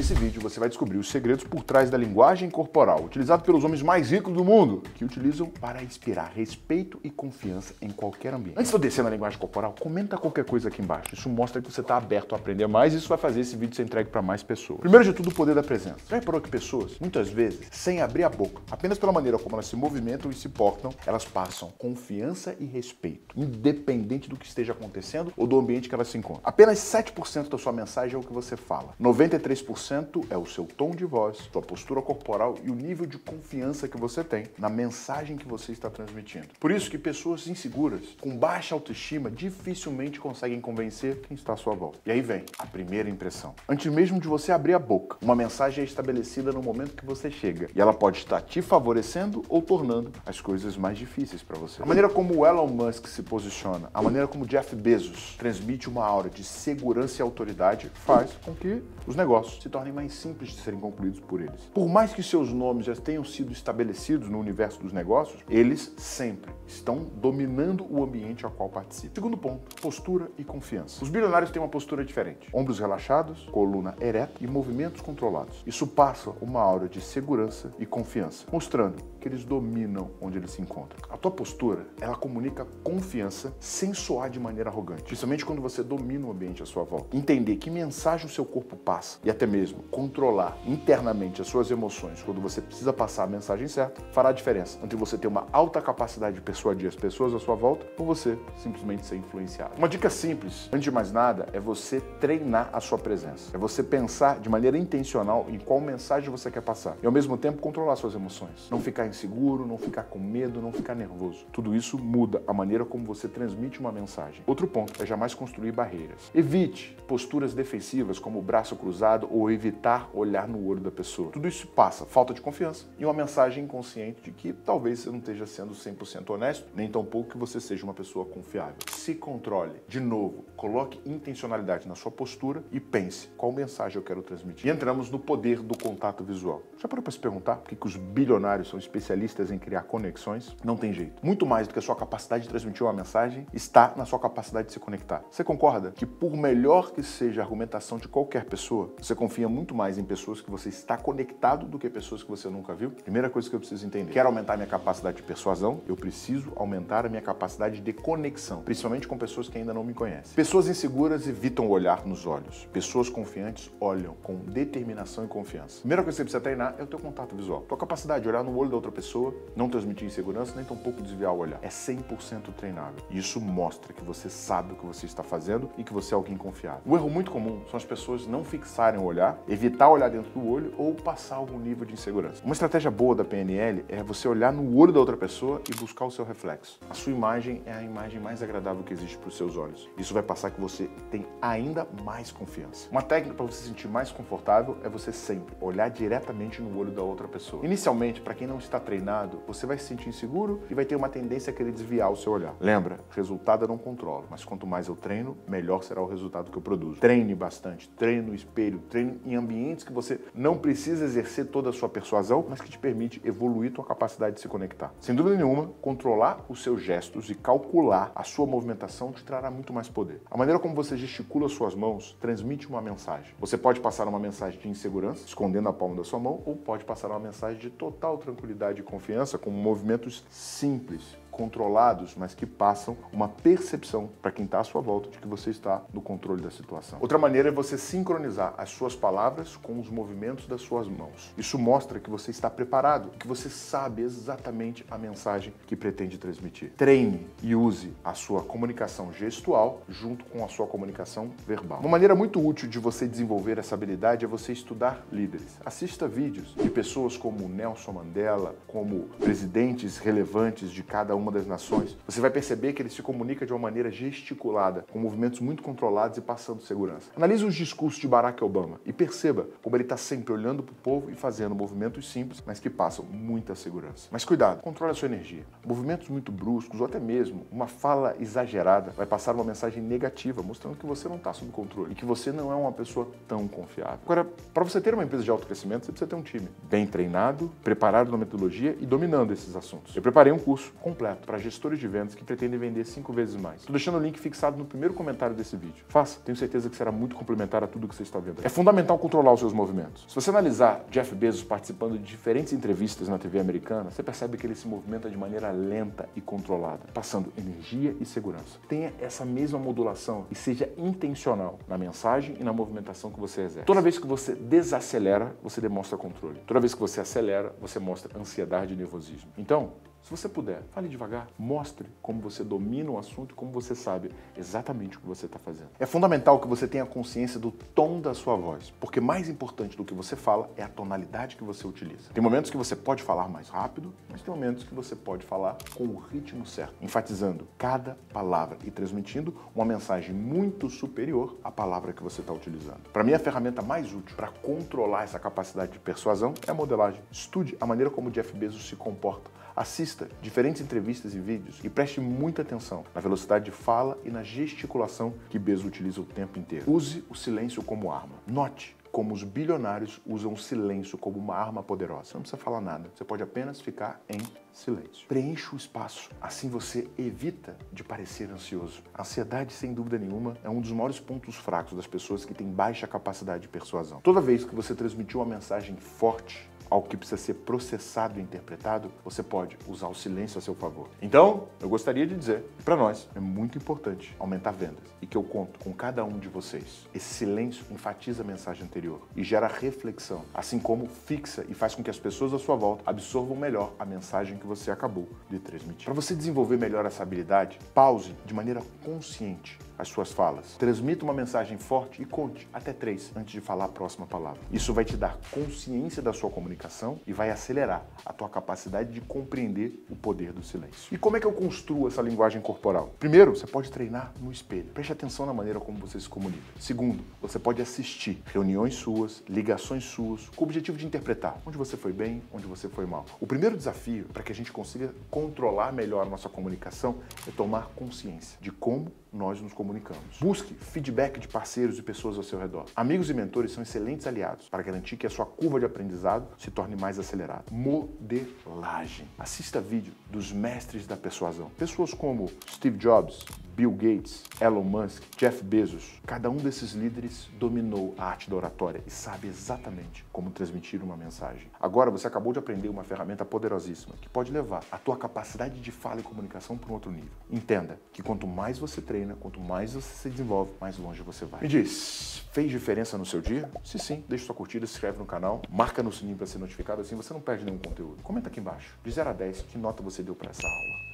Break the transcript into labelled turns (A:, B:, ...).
A: Nesse vídeo você vai descobrir os segredos por trás da linguagem corporal, utilizado pelos homens mais ricos do mundo, que utilizam para inspirar respeito e confiança em qualquer ambiente. Antes de eu descer na linguagem corporal, comenta qualquer coisa aqui embaixo. Isso mostra que você está aberto a aprender mais e isso vai fazer esse vídeo ser entregue para mais pessoas. Primeiro de tudo, o poder da presença. Já reparou que pessoas, muitas vezes, sem abrir a boca, apenas pela maneira como elas se movimentam e se portam, elas passam confiança e respeito, independente do que esteja acontecendo ou do ambiente que elas se encontram. Apenas 7% da sua mensagem é o que você fala. 93% é o seu tom de voz, sua postura corporal e o nível de confiança que você tem na mensagem que você está transmitindo. Por isso que pessoas inseguras, com baixa autoestima, dificilmente conseguem convencer quem está à sua volta. E aí vem a primeira impressão. Antes mesmo de você abrir a boca, uma mensagem é estabelecida no momento que você chega. E ela pode estar te favorecendo ou tornando as coisas mais difíceis para você. A maneira como o Elon Musk se posiciona, a maneira como Jeff Bezos transmite uma aura de segurança e autoridade faz com que os negócios se tornem mais simples de serem concluídos por eles. Por mais que seus nomes já tenham sido estabelecidos no universo dos negócios, eles sempre estão dominando o ambiente ao qual participam. Segundo ponto, postura e confiança. Os bilionários têm uma postura diferente. Ombros relaxados, coluna ereta e movimentos controlados. Isso passa uma aura de segurança e confiança, mostrando que eles dominam onde eles se encontram. A tua postura, ela comunica confiança sem soar de maneira arrogante, principalmente quando você domina o ambiente à sua volta. Entender que mensagem o seu corpo passa e até mesmo controlar internamente as suas emoções quando você precisa passar a mensagem certa fará a diferença entre você ter uma alta capacidade de persuadir as pessoas à sua volta ou você simplesmente ser influenciado. Uma dica simples, antes de mais nada, é você treinar a sua presença. É você pensar de maneira intencional em qual mensagem você quer passar e ao mesmo tempo controlar suas emoções. Não ficar inseguro, não ficar com medo, não ficar nervoso. Tudo isso muda a maneira como você transmite uma mensagem. Outro ponto é jamais construir barreiras. Evite posturas defensivas como o braço cruzado ou evitar olhar no olho da pessoa. Tudo isso passa falta de confiança e uma mensagem inconsciente de que talvez você não esteja sendo 100% honesto, nem tampouco que você seja uma pessoa confiável. Se controle. De novo, coloque intencionalidade na sua postura e pense qual mensagem eu quero transmitir. E entramos no poder do contato visual. Já parou para se perguntar por que os bilionários são especialistas em criar conexões? Não tem jeito. Muito mais do que a sua capacidade de transmitir uma mensagem está na sua capacidade de se conectar. Você concorda que por melhor que seja a argumentação de qualquer pessoa, você confia muito mais em pessoas que você está conectado do que pessoas que você nunca viu? Primeira coisa que eu preciso entender. Quero aumentar minha capacidade de persuasão, eu preciso aumentar a minha capacidade de conexão, principalmente com pessoas que ainda não me conhecem. Pessoas inseguras evitam olhar nos olhos. Pessoas confiantes olham com determinação e confiança. Primeira coisa que você precisa treinar é o teu contato visual. Tua capacidade de olhar no olho da outra pessoa, não transmitir insegurança, nem tampouco desviar o olhar. É 100% treinável. E isso mostra que você sabe o que você está fazendo e que você é alguém confiável. Um erro muito comum são as pessoas não fixarem o olhar, evitar olhar dentro do olho ou passar algum nível de insegurança. Uma estratégia boa da PNL é você olhar no olho da outra pessoa e buscar o seu reflexo. A sua imagem é a imagem mais agradável que existe para os seus olhos. Isso vai passar que você tem ainda mais confiança. Uma técnica para você se sentir mais confortável é você sempre olhar diretamente no olho da outra pessoa. Inicialmente, para quem não está treinado, você vai se sentir inseguro e vai ter uma tendência a querer desviar o seu olhar. Lembra, resultado eu não controlo, mas quanto mais eu treino, melhor será o resultado que eu produzo. Treine bastante, treine no espelho, treine em ambientes que você não precisa exercer toda a sua persuasão, mas que te permite evoluir tua capacidade de se conectar. Sem dúvida nenhuma, controlar os seus gestos e calcular a sua movimentação te trará muito mais poder. A maneira como você gesticula suas mãos transmite uma mensagem. Você pode passar uma mensagem de insegurança, escondendo a palma da sua mão, ou pode passar uma mensagem de total tranquilidade e confiança com movimentos simples, controlados, mas que passam uma percepção para quem está à sua volta de que você está no controle da situação. Outra maneira é você sincronizar as suas palavras com os movimentos das suas mãos. Isso mostra que você está preparado, que você sabe exatamente a mensagem que pretende transmitir. Treine e use a sua comunicação gestual junto com a sua comunicação verbal. Uma maneira muito útil de você desenvolver essa habilidade é você estudar líderes. Assista vídeos de pessoas como Nelson Mandela, como presidentes relevantes de cada uma das nações. Você vai perceber que ele se comunica de uma maneira gesticulada, com movimentos muito controlados e passando segurança. Analise os discursos de Barack Obama e perceba como ele está sempre olhando para o povo e fazendo movimentos simples, mas que passam muita segurança. Mas cuidado, controle a sua energia. Movimentos muito bruscos ou até mesmo uma fala exagerada vai passar uma mensagem negativa, mostrando que você não está sob controle e que você não é uma pessoa tão confiável. Agora, para você ter uma empresa de autocrescimento, você precisa ter um time bem treinado, preparado na metodologia e dominando esses assuntos. Eu preparei um curso completo direto para gestores de vendas que pretendem vender 5 vezes mais. Estou deixando o link fixado no primeiro comentário desse vídeo. Faça, tenho certeza que será muito complementar a tudo que você está vendo. É fundamental controlar os seus movimentos. Se você analisar Jeff Bezos participando de diferentes entrevistas na TV americana, você percebe que ele se movimenta de maneira lenta e controlada, passando energia e segurança. Tenha essa mesma modulação e seja intencional na mensagem e na movimentação que você exerce. Toda vez que você desacelera, você demonstra controle. Toda vez que você acelera, você mostra ansiedade e nervosismo. Então, se você puder, fale devagar, mostre como você domina o assunto e como você sabe exatamente o que você está fazendo. É fundamental que você tenha consciência do tom da sua voz, porque mais importante do que você fala é a tonalidade que você utiliza. Tem momentos que você pode falar mais rápido, mas tem momentos que você pode falar com o ritmo certo, enfatizando cada palavra e transmitindo uma mensagem muito superior à palavra que você está utilizando. Para mim, a ferramenta mais útil para controlar essa capacidade de persuasão é a modelagem. Estude a maneira como Jeff Bezos se comporta. Assista diferentes entrevistas e vídeos e preste muita atenção na velocidade de fala e na gesticulação que Bezos utiliza o tempo inteiro. Use o silêncio como arma. Note como os bilionários usam o silêncio como uma arma poderosa. Você não precisa falar nada, você pode apenas ficar em silêncio. Preencha o espaço, assim você evita de parecer ansioso. A ansiedade, sem dúvida nenhuma, é um dos maiores pontos fracos das pessoas que têm baixa capacidade de persuasão. Toda vez que você transmitir uma mensagem forte, algo que precisa ser processado e interpretado, você pode usar o silêncio a seu favor. Então, eu gostaria de dizer que para nós é muito importante aumentar vendas e que eu conto com cada um de vocês. Esse silêncio enfatiza a mensagem anterior e gera reflexão, assim como fixa e faz com que as pessoas à sua volta absorvam melhor a mensagem que você acabou de transmitir. Para você desenvolver melhor essa habilidade, pause de maneira consciente as suas falas. Transmita uma mensagem forte e conte até 3 antes de falar a próxima palavra. Isso vai te dar consciência da sua comunicação e vai acelerar a tua capacidade de compreender o poder do silêncio. E como é que eu construo essa linguagem corporal? Primeiro, você pode treinar no espelho. Preste atenção na maneira como você se comunica. Segundo, você pode assistir reuniões suas, ligações suas, com o objetivo de interpretar onde você foi bem, onde você foi mal. O primeiro desafio para que a gente consiga controlar melhor a nossa comunicação é tomar consciência de como nós nos comunicamos. Busque feedback de parceiros e pessoas ao seu redor. Amigos e mentores são excelentes aliados para garantir que a sua curva de aprendizado se torne mais acelerada. Modelagem. Assista vídeo dos mestres da persuasão. Pessoas como Steve Jobs, Bill Gates, Elon Musk, Jeff Bezos. Cada um desses líderes dominou a arte da oratória e sabe exatamente como transmitir uma mensagem. Agora você acabou de aprender uma ferramenta poderosíssima que pode levar a tua capacidade de fala e comunicação para um outro nível. Entenda que quanto mais você treina, quanto mais você se desenvolve, mais longe você vai. Me diz, fez diferença no seu dia? Se sim, deixa sua curtida, se inscreve no canal, marca no sininho para ser notificado, assim você não perde nenhum conteúdo. Comenta aqui embaixo, de 0 a 10, que nota você deu para essa aula.